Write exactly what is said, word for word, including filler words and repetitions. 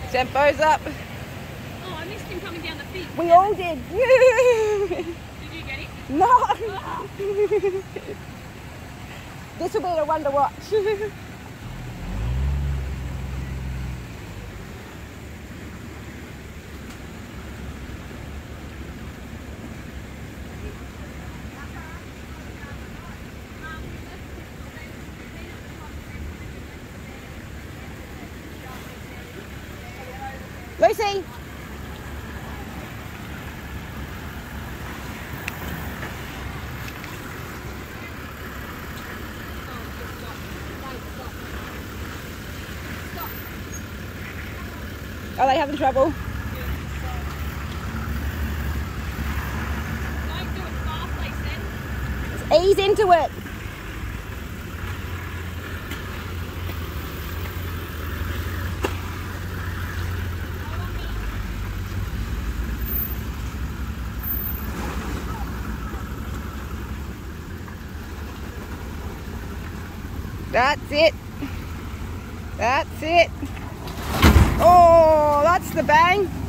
Tempo's up. Oh, I missed him coming down the field. We all did. Did you get him? No. Oh. This will be the one to watch. Lucy. Are they having trouble? Don't do it fast, they said. Ease into it. That's it. That's it. Oh, that's the bang.